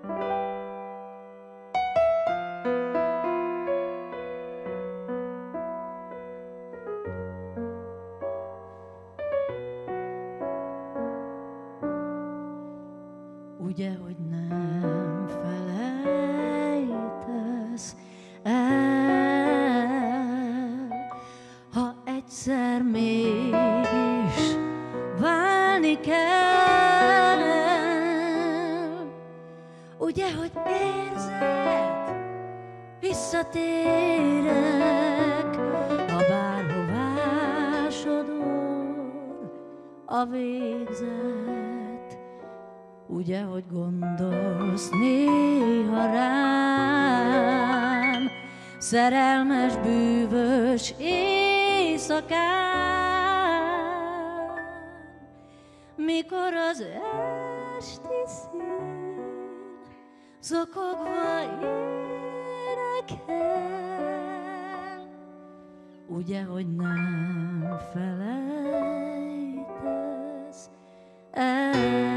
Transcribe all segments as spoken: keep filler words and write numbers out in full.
Ugye, hogy nem felejtesz el, ha egyszer mégis válni kell. Ugye, hogy érzed, visszatérek, ha bárhová sodor a végzet. Ugye, hogy gondolsz néha rám, szerelmes, bűvös éjszakán, mikor az esti szél zokogva énekel. Ugye, hogy nem felejtesz el.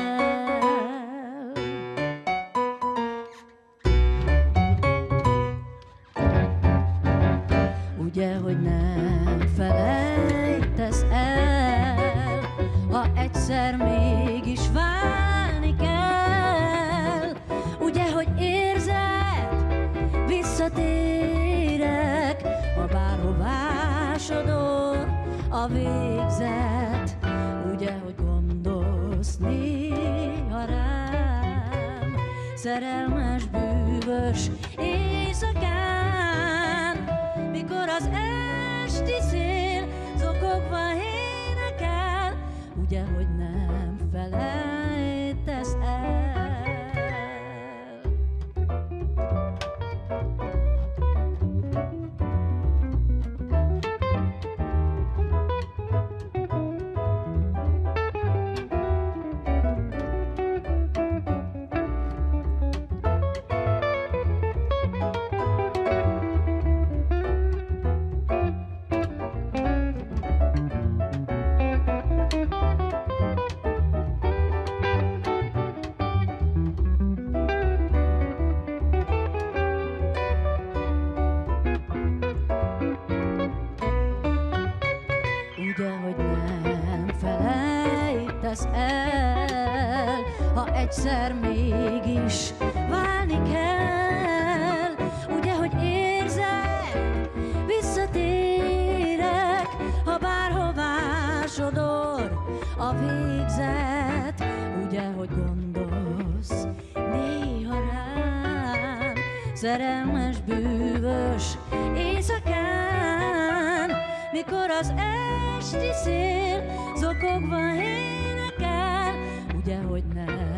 Ugye, hogy nem felejtesz el, ha egyszer mégis válni kell. Ugye, hogy érzed, visszatérek, ha bárhová sodor a végzet. Ugye, hogy gondolsz néha rám, szerelmes, bűvös éjszakán, mikor az esti szél zokogva énekel. Ugye, hogy nem felejtesz el. El, ha egyszer mégis válni kell. Ugye, hogy érzed, visszatérek, ha bárhová sodor a végzet. Ugye, hogy gondolsz néha rám, szerelmes, bűvös éjszakán, mikor az esti szél zokogva énekel. Ugye, hogy nem